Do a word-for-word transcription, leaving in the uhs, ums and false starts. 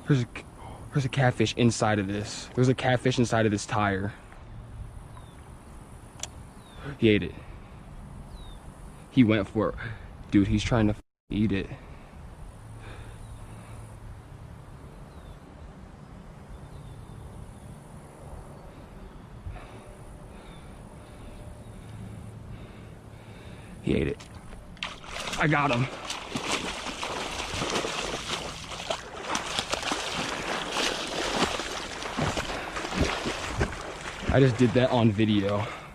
There's a, there's a catfish inside of this. There's a catfish inside of this tire. He ate it. He went for it. Dude, he's trying to eat it. He ate it. I got him. I just did that on video.